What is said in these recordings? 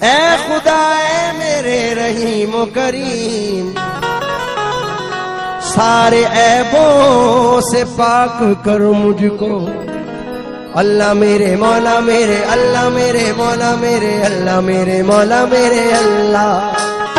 ऐ खुदा ऐ मेरे रहीम करीम, सारे ऐबों से पाक कर मुझको। अल्लाह मेरे मौला मेरे, अल्लाह मेरे मौला मेरे, अल्लाह मेरे मौला मेरे अल्लाह।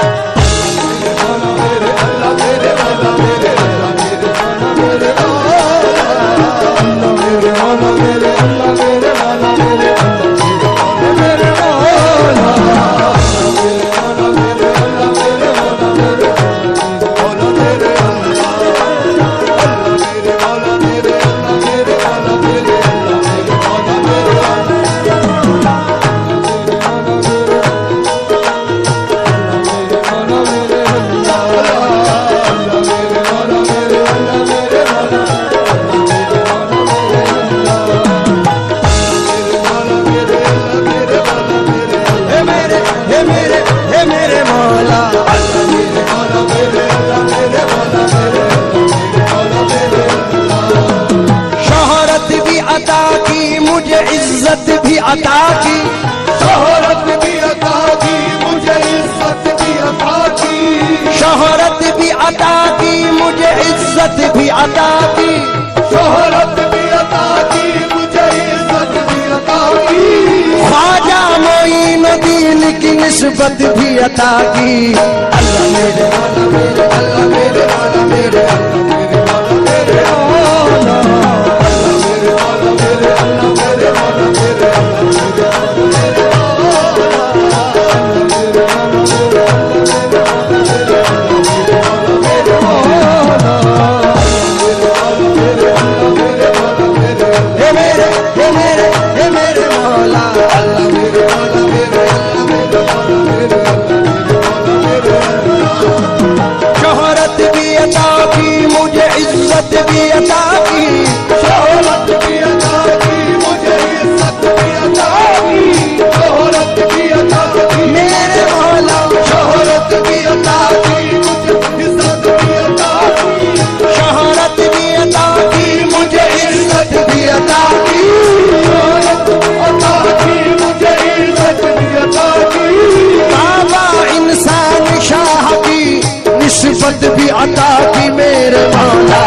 इज्जत भी अता की, शोहरत भी अता की, मुझे इज्जत भी अता की। शोहरत भी अता की, मुझे इज्जत भी अता की। शोहरत भी अता की, मुझे इज्जत भी अता की। ख्वाजा मोइनुद्दीन की निस्बत भी अता की। अल्लाह मेरे मौला मेरे, अल्लाह मेरे मौला मेरे, अल्लाह मेरे मौला मेरे मौला, अल्लाह मेरे मौला मेरे, अल्लाह मेरे मौला मेरे, शोहरत भी अता की, मुझे इज्जत भी अता की। शोहरत भी अता की, मुझे इज्जत भी अता की। शोहरत भी अता की, मेरे मौला। शोहरत भी अता की, मुझे इज्जत भी अता की। शोहरत भी अता की, मुझे इज्जत भी अता की। शोहरत अता की, मुझे इज्जत भी अता की। बाबा इंसान शाह की निस्बत भी अता की मेरे मौला।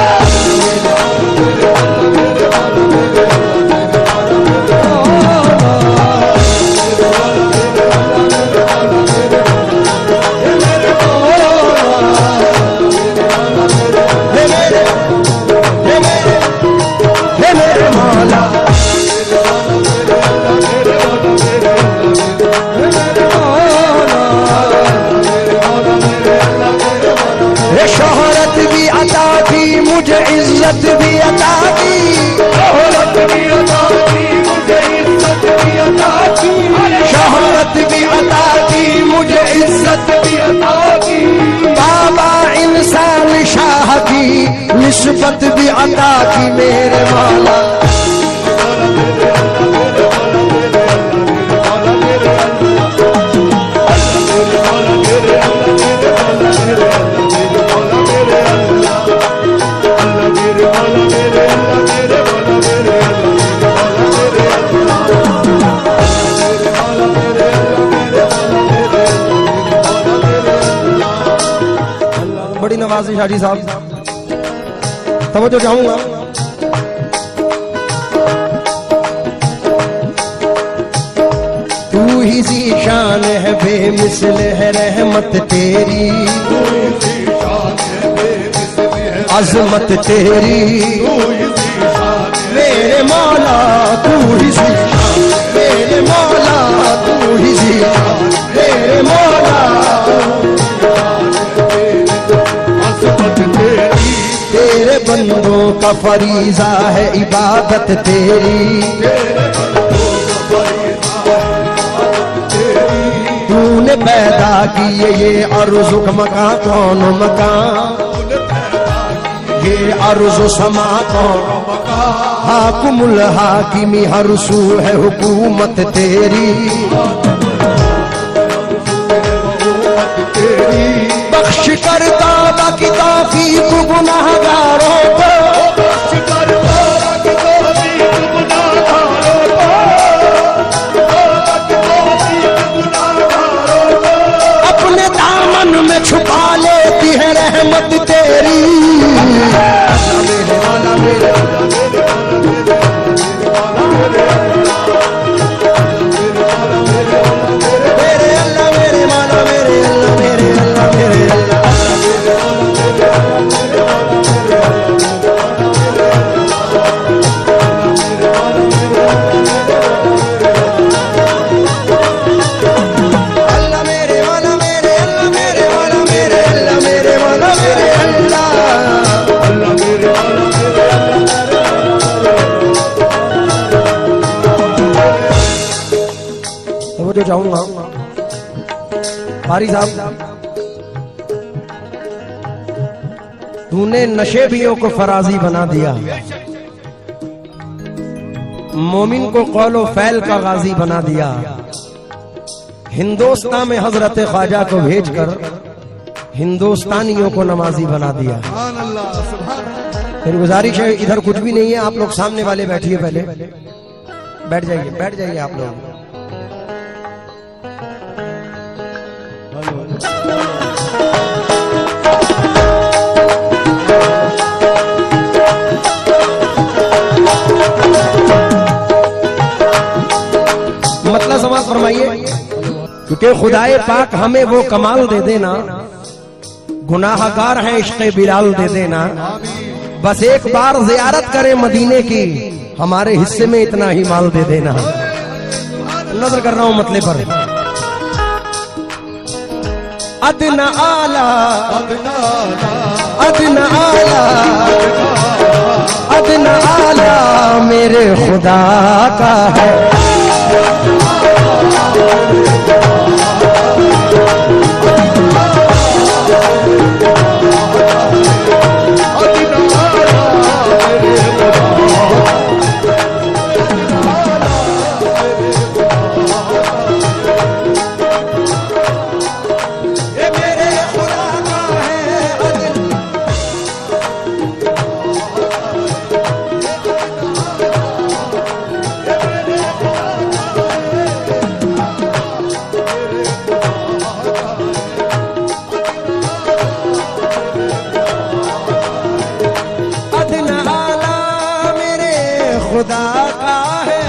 शोहरत भी अता की, मुझे इज्जत भी अता की। शोहरत भी अता की, मुझे इज्जत भी अता की। शोहरत भी अता की, मुझे इज्जत भी अता की। बाबा इंसान शाह की निस्बत भी अता की मेरे मौला। बड़ी नवाज़िश हाजी साहब, तवज्जो चाहूंगा। तू ही ज़ीशान है, बेमिसल है रहमत तेरी, अज़मत तेरी। मेरे मौला तू ही ज़ीशान, मेरे मौला तू ही ज़ीशान, मेरे मौला। तेरे बंदों का फरीज़ा है इबादत तेरी। तूने पैदा किए ये अर्ज़ मकां, कौन मकां, ये अर्ज़ समा कौन। हाकुमुल हाकिमी, हर सू है हुकूमत तेरी। बख्श कर तौबा की तौफीक गुनाहगारों को, बख्श कर तौबा की तौफीक गुनाहगारों को, तौबा की तौफीक गुनाहगारों कारी साहब, तूने नशेबियों को फराजी बना दिया, मोमिन को कौलो फैल का गाजी बना दिया, हिंदुस्तान में हजरत ख्वाजा को भेजकर हिंदुस्तानियों को नमाजी बना दिया। मेरी गुजारिश है, इधर कुछ भी नहीं है, आप लोग सामने वाले बैठिए, पहले बैठ जाइए आप लोग। मतलब समाज फरमाइए, क्योंकि खुदाए पाक हमें वो कमाल दे देना, गुनाहगार हैं इश्क़े बिलाल दे देना, बस एक बार ज़ियारत करें मदीने की, हमारे हिस्से में इतना ही माल दे देना। नजर कर रहा हूं मतले पर। अदना आला अदना आला अदना आला मेरे खुदा का है। खुदा का है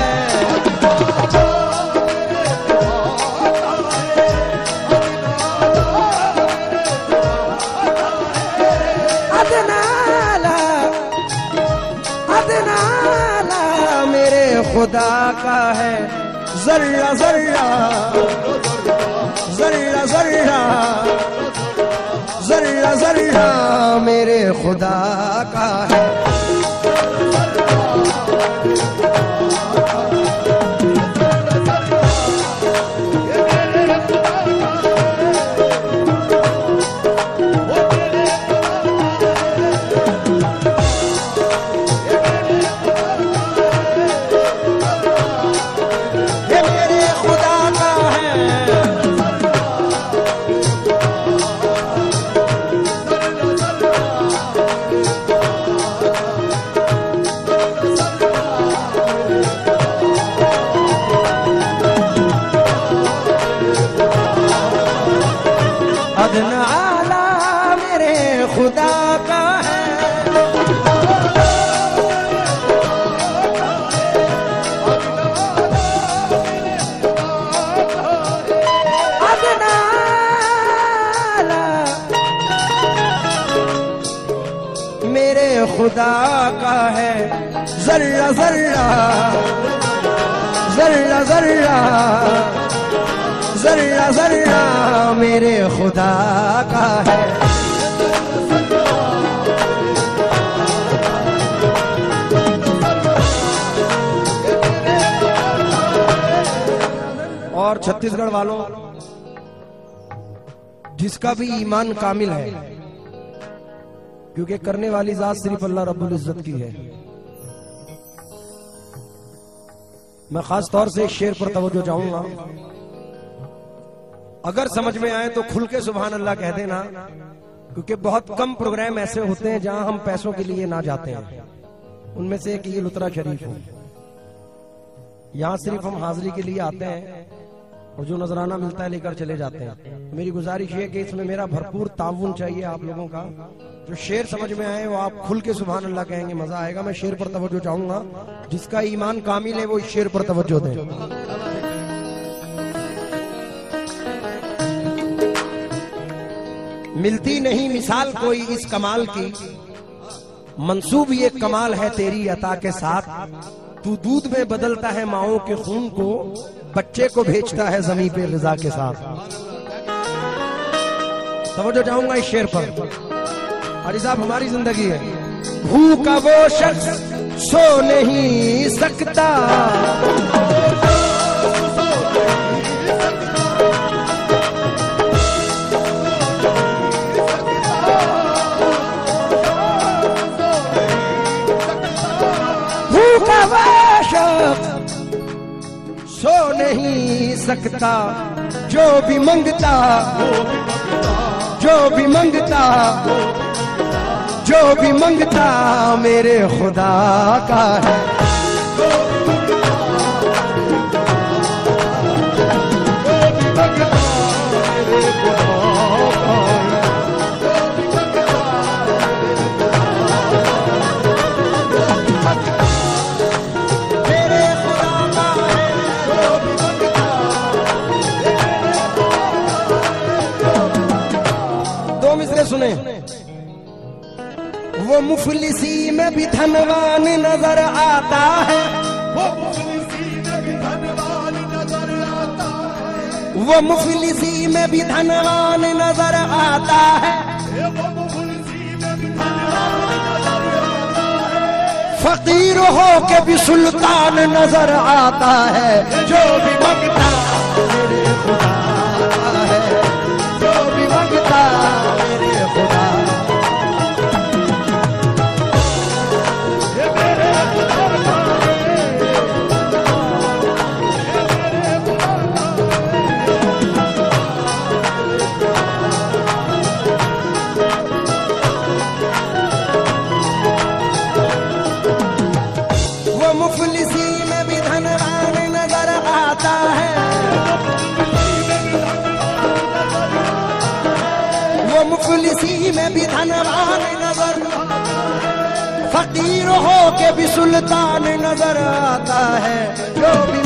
अदनाला अदनाला मेरे खुदा का है। जर्रा जर्रा जर्रा जर्रा जर्रा जर्रा मेरे खुदा का है। अदना आला मेरे खुदा का है। अदना आला मेरे खुदा का है। जर्रा जर्रा जर्रा जर्रा जर्रा जर्रा मेरे खुदा का है। और छत्तीसगढ़ वालों, जिसका भी ईमान कामिल है, क्योंकि करने वाली जात सिर्फ अल्लाह रब्बुल इज्जत की है, मैं खास तौर से इस शेर पर तवज्जो चाहूंगा। अगर समझ में आए तो खुल के सुभान अल्लाह कह देना, क्योंकि बहुत कम प्रोग्राम ऐसे होते हैं जहां हम पैसों के लिए ना जाते हैं। उनमें से एक ये लुत्रा शरीफ है। यहां सिर्फ हम हाजिरी के लिए आते हैं और जो नजराना मिलता है लेकर चले जाते हैं। मेरी गुजारिश है कि इसमें मेरा भरपूर ताउन चाहिए आप लोगों का। जो शेर समझ में आए वो आप खुल के सुभान अल्लाह कहेंगे, मजा आएगा। मैं शेर पर तवज्जो चाहूंगा, जिसका ईमान कामिल है वो इस शेर पर तवज्जो दे। मिलती नहीं मिसाल कोई इस कमाल की, मंसूब ये कमाल है तेरी अता के साथ। तू दूध में बदलता है माओं के खून को, बच्चे को भेजता है जमीन पे ग़िज़ा के साथ। तवज्जो चाहूंगा इस शेर पर। हाजी साहब, हमारी जिंदगी है, भूखा वो शख्स सो नहीं सकता, सकता जो भी मंगता, जो भी मंगता, जो भी मंगता मेरे खुदा का है। सुने, वो मुफलिसी में भी धनवान नजर आता है, वो मुफलिसी में भी धनवान नजर आता है, वो मुफलिसी में भी धनवान नजर आता है, वो मुफलिसी में भी धनवान नजर आता है, फकीर हो के भी सुल्तान नजर आता है। जो भी मंगता मेरे खुदा का है, जो भी मंगता मेरे खुदा, ये मेरे खुदा का है, ये मेरे खुदा का है। वो मुफलिसी में भी धनवान नजर आता है, वो मुफलिसी में भी धनवान नजर, फकीर हो के भी सुल्तान नजर आता है। जो भी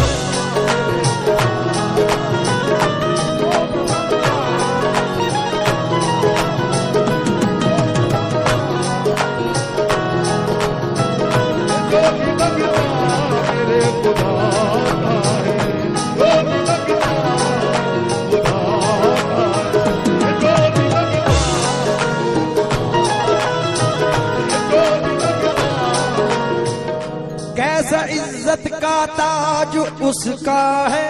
कैसा इज्जत का ताज उसका है,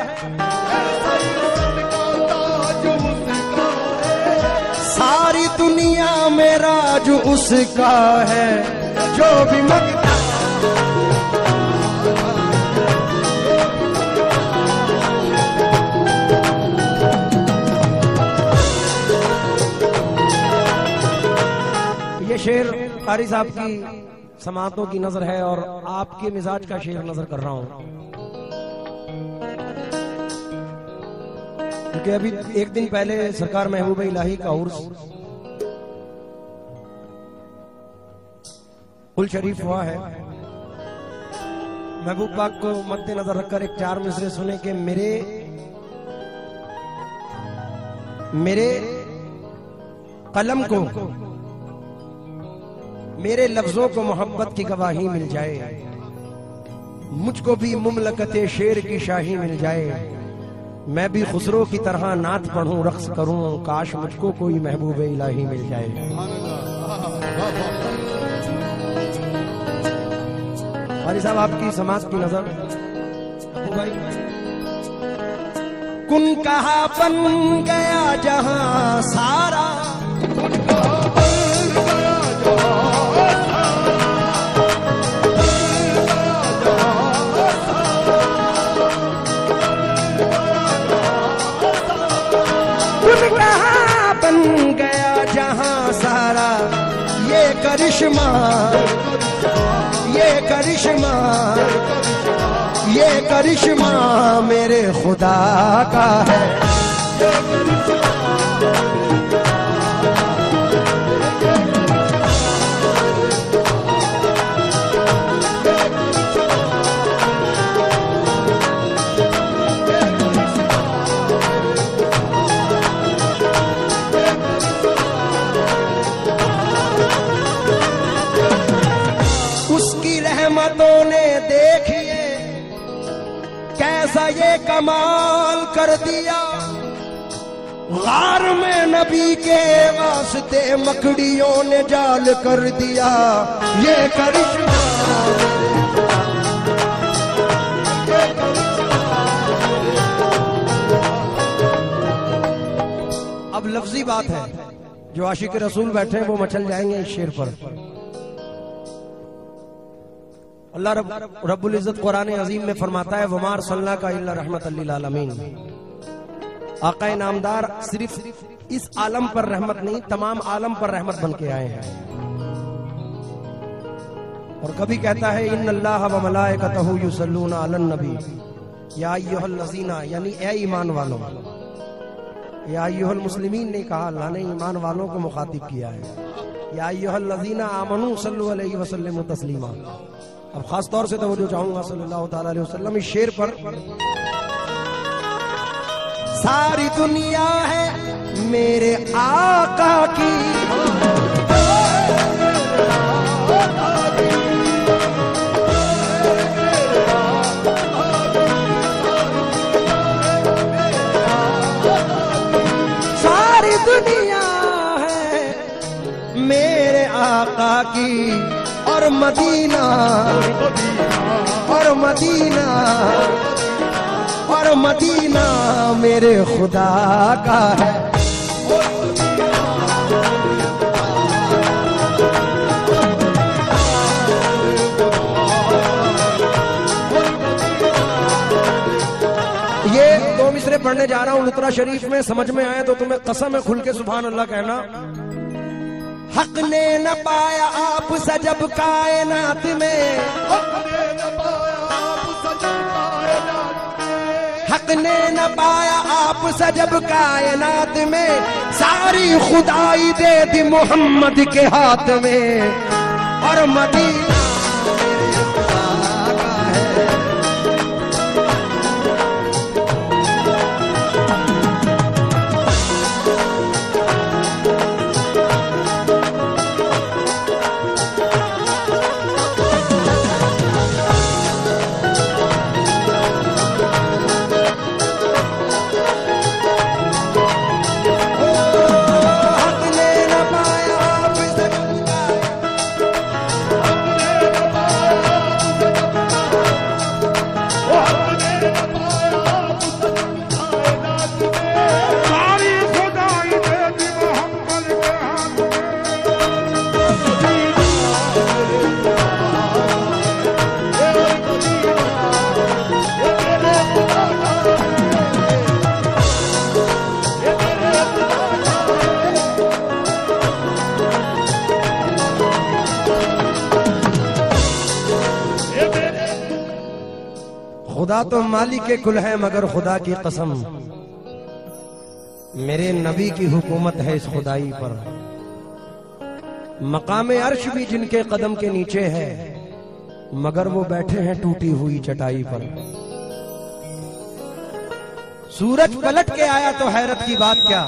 सारी दुनिया में राज उसका है। जो भी मंगता ये शेर कारी साहब की समातों की नजर है और आपके मिजाज का शेर नजर कर रहा हूं, क्योंकि अभी एक दिन पहले सरकार महबूब इलाही का उर्स कुल शरीफ हुआ है। महबूब पाक को मद्देनजर रखकर एक 4 मिसरे सुने कि मेरे कलम को, मेरे लफ्जों को मोहब्बत की गवाही मिल जाए, मुझको भी मुमलकते शेर की शाही मिल जाए, मैं भी खुसरो की तरह नात पढ़ूं रक्स करूं, काश मुझको कोई महबूब इलाही मिल जाए। भाई साहब आपकी समाज की नजर भाई, कुन कहा बन गया जहां सारा, बन गया जहां सारा, ये करिश्मा, ये करिश्मा, ये करिश्मा मेरे खुदा का है। रहमतों ने देखिए कैसा ये कमाल कर दिया, गार में नबी के वास्ते मकड़ियों ने जाल कर दिया, ये करिश्मा। अब लफ्जी बात है, जो आशिक रसूल बैठे हैं वो मचल जाएंगे इस शेर पर। अल्लाह रब्बुल इज्जत कुरान अजीम में फरमाता है वमार सल्ला का इल्ला रहमतल लिल आलमीन। आका नामदार सिर्फ इस आलम पर रहमत नहीं, तमाम आलम पर रहमत बन के आए हैं। और कभी कहता है इन्नल्लाह व मलाइकतहु युसल्लूना अलन नबी या अय्युहल्लज़ीना, यानी ए ईमान वालों। या अय्युहल मुस्लिमीन नहीं कहा, अल्लाह ने ईमान वालों को मुखातिब किया है। या अय्युहल्लज़ीना आमनू सल्लु अलैहि वसल्लिमु तस्लीमा। अब खास तौर से तवज्जो चाहूंगा सल्लल्लाहु ताला अलैहि वसल्लम इस शेर पर। सारी दुनिया है मेरे आका की, सारी दुनिया है मेरे आका की, और मदीना और मदीना और मदीना मेरे खुदा का है। ये दो मिसरे पढ़ने जा रहा हूं लुत्रा शरीफ में, समझ में आए तो तुम्हें कसम है खुल के सुभान अल्लाह कहना। हक ने न पाया आप सजब कायनात में, हक ने न पाया आप सजब कायनात में, सारी खुदाई दे दी मोहम्मद के हाथ में, और मदीना खुदा तो मालिक के कुल है, मगर खुदा की कसम मेरे नबी की हुकूमत है इस खुदाई पर। मकामे अर्श भी जिनके कदम के नीचे है, मगर वो बैठे हैं टूटी हुई चटाई पर। सूरज पलट के आया तो हैरत की बात क्या,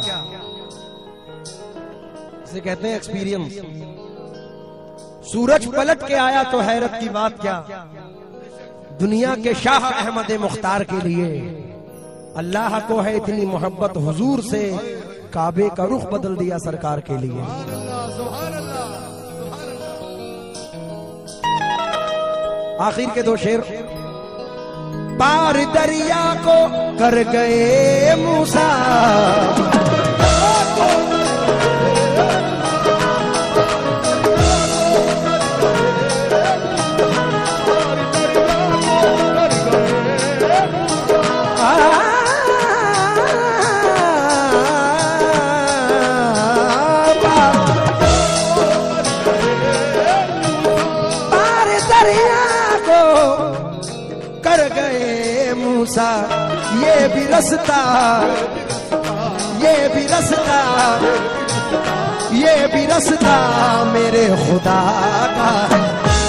इसे कहते हैं एक्सपीरियंस। सूरज पलट के आया तो हैरत की बात क्या, दुनिया के शाह अहमद मुख्तार के लिए अल्लाह को है इतनी मोहब्बत हुजूर से, काबे का रुख बदल दिया सरकार के लिए। आखिर के दो शेर। पार दरिया को कर गए मूसा, ये भी रास्ता, ये भी रास्ता, ये भी रास्ता मेरे खुदा का है।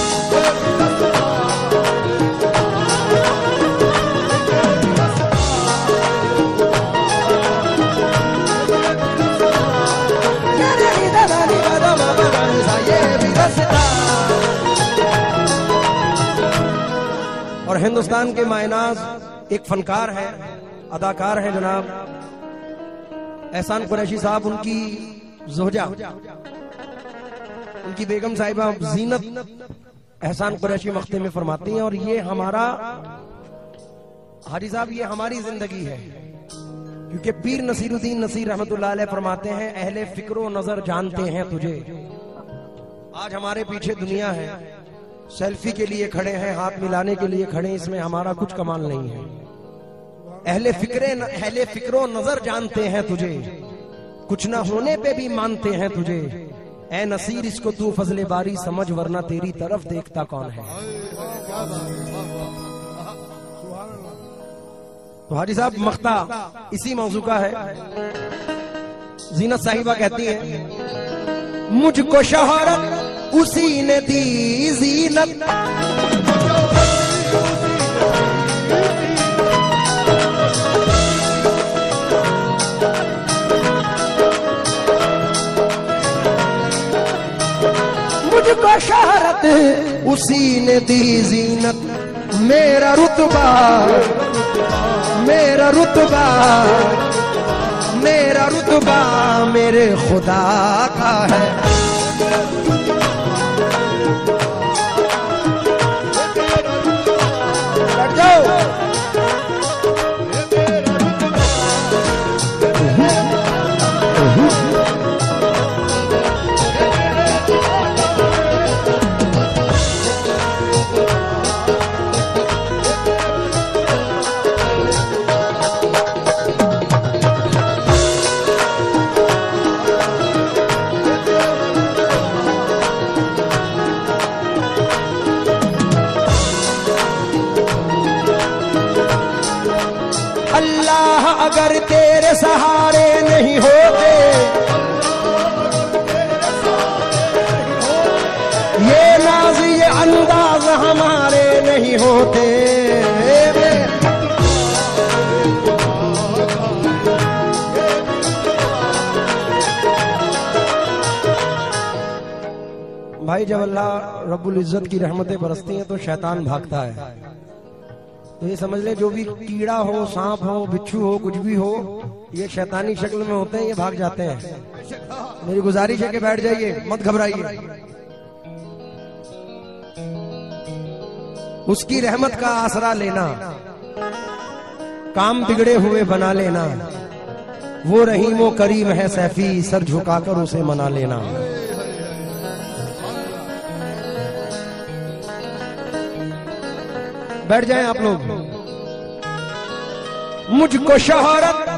और हिंदुस्तान के मायनाज एक फनकार है, अदाकार है जनाब एहसान कुरैशी साहब। उनकी जोहजा, उनकी बेगम साहिबा जीनत एहसान कुरैशी मख्ते में फरमाती हैं, और ये हमारा हाजी साहब, ये हमारी जिंदगी है। क्योंकि पीर नसीरुद्दीन नसीर रहमतुल्लाह अलैह फरमाते हैं, अहले फिक्रो नजर जानते हैं तुझे। आज हमारे पीछे दुनिया है, सेल्फी के लिए खड़े हैं, हाथ मिलाने के लिए खड़े, इसमें हमारा कुछ कमाल नहीं है। अहले फिक्रो नजर जानते हैं तुझे, कुछ ना होने पे भी मानते हैं तुझे। ए नसीर इसको तू फजले बारी समझ, वरना तेरी तरफ देखता कौन है। तो हाजी साहब मख्ता इसी मौजू का है। जीनत साहिबा कहती है, मुझको शोहरत उसी ने दी जीनत, मुझको शोहरत उसी ने दी जीनत, मेरा रुतबा मेरा रुतबा मेरा रुतबा मेरे खुदा का है। बैठ जाओ। अल्लाह अगर तेरे सहारे नहीं होते, ये नाज ये अंदाज हमारे नहीं होते। भाई जब अल्लाह रब्बुल इज्जत की रहमतें बरसती हैं तो शैतान भागता है। तो ये समझ ले, जो भी कीड़ा हो, सांप हो, बिच्छू हो, कुछ भी हो, ये शैतानी शक्ल में होते हैं, ये भाग जाते हैं। मेरी गुजारिश है कि बैठ जाइए, मत घबराइए। उसकी रहमत का आसरा लेना, काम बिगड़े हुए बना लेना, वो रहीमो करीम है सैफी, सर झुकाकर उसे मना लेना। बैठ जाएं आप लोग। मुझको शोहरत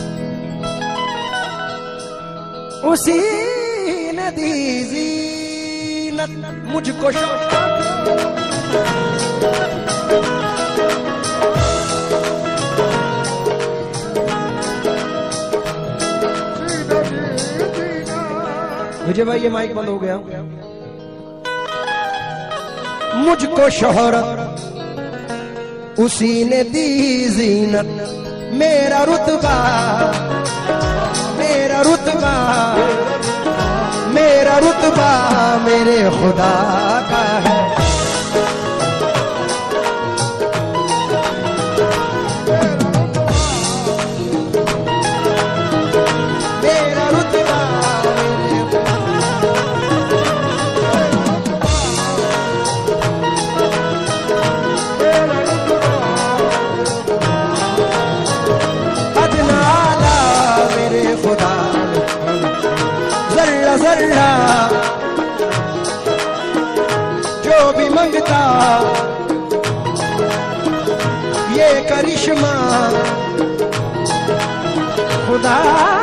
उसी ने दी जीनत, मुझको विजय भाई ये माइक बंद हो गया। मुझको शोहरत उसी ने दी जीनत, मेरा रुतबा मेरा रुतबा मेरा रुतबा मेरे खुदा का है। मेरा रुतबा जर्रा जो भी मंगता ये करिश्मा खुदा